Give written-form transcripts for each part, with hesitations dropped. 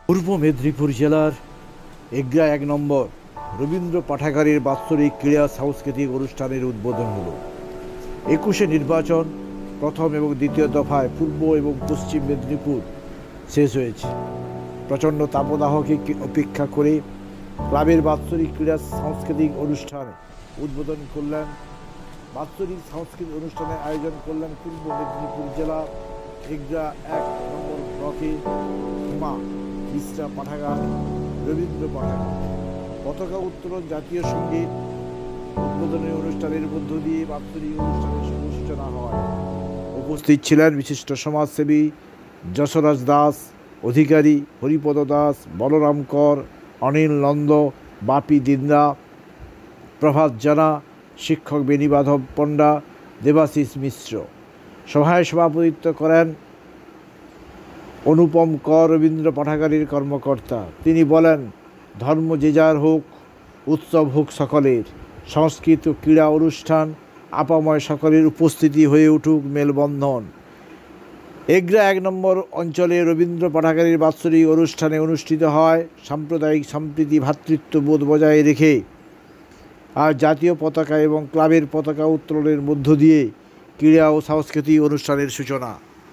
পূর্ব মেদিনীপুর জেলার এগরা ১ নম্বর রবীন্দ্র পাঠাগারের বাৎসরিক ক্রীড়া সাংস্কৃতিক অনুষ্ঠানের উদ্বোধন হল। ২১শে নির্বাচন প্রথম এবং দ্বিতীয় দফায় পূর্ব এবং পশ্চিম মেদিনীপুর শেষ হয়েছে। প্রচণ্ড তাপদাহকে উপেক্ষা করে ক্লাবের বাৎসরিক ক্রীড়া সাংস্কৃতিক অনুষ্ঠানে উদ্বোধন করলেন। বাৎসরিক সাংস্কৃতিক অনুষ্ঠানের আয়োজন করলেন পূর্ব মেদিনীপুর জেলা এগরা ১ নম্বর ব্লকে হিমা বিশ্রা পাঠাগার রবীন্দ্র পাঠাগার। পতাকা উত্তোলন, জাতীয় সঙ্গীত, উদ্বোধনী অনুষ্ঠানের মধ্য দিয়ে বাৎসরিক অনুষ্ঠানের সূচনা হয়। উপস্থিত ছিলেন বিশিষ্ট সমাজসেবী যশরাজ দাস, অধিকারী হরিপদ দাস, বলরাম কর, অনিল নন্দ, বাপি দিন্দা, প্রভাত জানা, শিক্ষক বেণীমাধব পণ্ডা, দেবাশিস মিশ্র। সভায় সভাপতিত্ব করেন অনুপম কর, রবীন্দ্র পাঠাগারের কর্মকর্তা। তিনি বলেন, ধর্ম যে যার হোক, উৎসব হোক সকলের। সংস্কৃত ও ক্রীড়া অনুষ্ঠান আপাময় সকলের উপস্থিতি হয়ে উঠুক মেলবন্ধন। এগরা ১ নম্বর অঞ্চলে রবীন্দ্র পাঠাগারের বাৎসরিক অনুষ্ঠানে অনুষ্ঠিত হয় সাম্প্রদায়িক সম্প্রীতি, ভ্রাতৃত্ববোধ বজায় রেখে আর জাতীয় পতাকা এবং ক্লাবের পতাকা উত্তোলনের মধ্য দিয়ে ক্রীড়া ও সাংস্কৃতিক অনুষ্ঠানের সূচনা।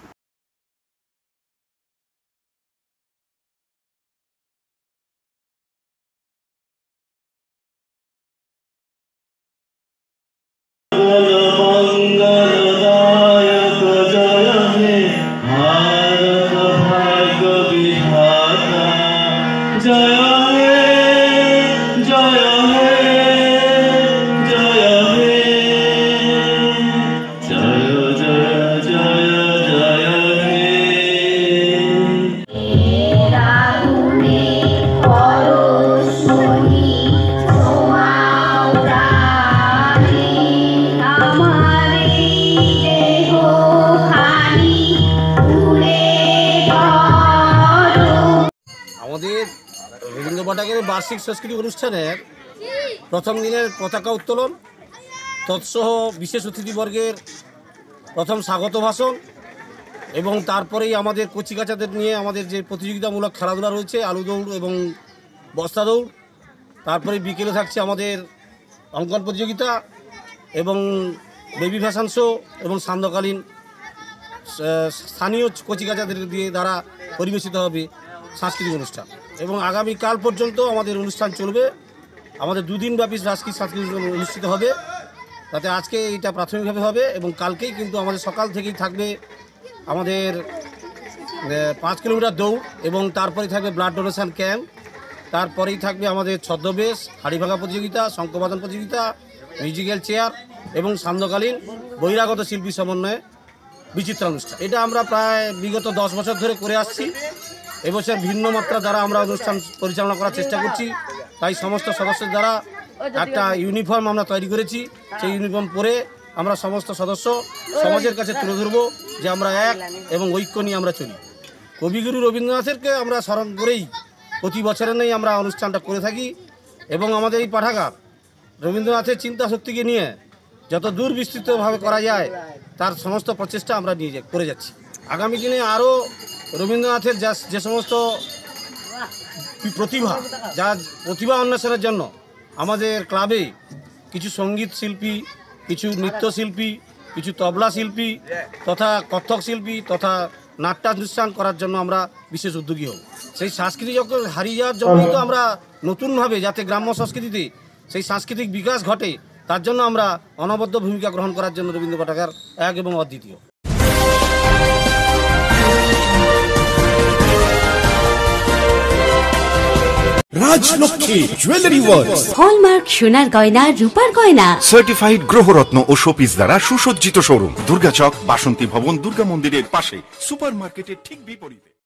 আমাদের রবীন্দ্র পাঠাগারের বার্ষিক সাংস্কৃতিক অনুষ্ঠানের প্রথম দিনের পতাকা উত্তোলন, তৎসহ বিশেষ অতিথিবর্গের প্রথম স্বাগত ভাষণ এবং তারপরেই আমাদের কচিকাচাদের নিয়ে আমাদের যে প্রতিযোগিতামূলক খেলাধুলা রয়েছে, আলু দৌড় এবং বস্তা দৌড়। তারপরে বিকেলে থাকছে আমাদের অঙ্কন প্রতিযোগিতা এবং বেবি ফ্যাশন শো এবং সান্ধ্যকালীন স্থানীয় কচিকাচাদের দিয়ে দ্বারা পরিবেশিত হবে সাংস্কৃতিক অনুষ্ঠান। এবং আগামীকাল পর্যন্ত আমাদের অনুষ্ঠান চলবে। আমাদের ২ দিনব্যাপী সাংস্কৃতিক অনুষ্ঠিত হবে। তাতে আজকে এটা প্রাথমিকভাবে হবে এবং কালকেই কিন্তু আমাদের সকাল থেকেই থাকবে আমাদের ৫ কিলোমিটার দৌড় এবং তারপরেই থাকবে ব্লাড ডোনেশন ক্যাম্প। তারপরেই থাকবে আমাদের ছদ্মবেশ, হাড়ি ভাঙা প্রতিযোগিতা, শঙ্খবাদন প্রতিযোগিতা, মিউজিক্যাল চেয়ার এবং সান্ধ্যকালীন বহিরাগত শিল্পী সমন্বয়ে বিচিত্র অনুষ্ঠান। এটা আমরা প্রায় বিগত ১০ বছর ধরে করে আসছি। এবছর ভিন্ন মাত্রা দ্বারা আমরা অনুষ্ঠান পরিচালনা করার চেষ্টা করছি। তাই সমস্ত সদস্যের দ্বারা একটা ইউনিফর্ম আমরা তৈরি করেছি। সেই ইউনিফর্ম পরে আমরা সমস্ত সদস্য সমাজের কাছে তুলে ধরব যে আমরা এক এবং ঐক্য নিয়ে আমরা চলি। কবিগুরু রবীন্দ্রনাথেরকে আমরা স্মরণ করেই প্রতি বছরের নেই আমরা অনুষ্ঠানটা করে থাকি এবং আমাদের এই পাঠাগার রবীন্দ্রনাথের চিন্তা শক্তিকে নিয়ে যত দূর বিস্তৃতভাবে করা যায় তার সমস্ত প্রচেষ্টা আমরা করে যাচ্ছি। আগামী দিনে আরও রবীন্দ্রনাথের যে সমস্ত প্রতিভা অন্বেষণের জন্য আমাদের ক্লাবে কিছু সঙ্গীত শিল্পী, কিছু নৃত্যশিল্পী, কিছু তবলা শিল্পী তথা কত্থক শিল্পী তথা নাট্যানুষ্ঠান করার জন্য আমরা বিশেষ উদ্যোগী হব। সেই সংস্কৃতি যখন হারিয়ে যাওয়ার জন্যই তো আমরা নতুনভাবে যাতে গ্রাম্য সংস্কৃতিতে সেই সাংস্কৃতিক বিকাশ ঘটে তার জন্য আমরা অনবদ্য ভূমিকা গ্রহণ করার জন্য রবীন্দ্র পাঠাগার এক এবং অদ্বিতীয়। রাজলক্ষ্মী জুয়েলারি ওয়ার্কস, হলমার্ক সোনার গয়না, রূপার গয়না, সার্টিফাইড গ্রহরত্ন ও শোপিস দ্বারা সুসজ্জিত শোরুম, দুর্গাচক, বাসন্তী ভবন, দুর্গা মন্দিরের পাশে, সুপার মার্কেটের ঠিক বিপরীতে।